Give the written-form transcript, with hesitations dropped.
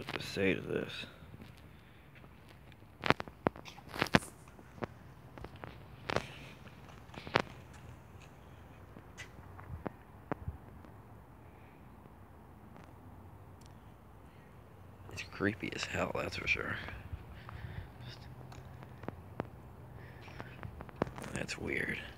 what to say to this. It's creepy as hell, that's for sure. That's weird.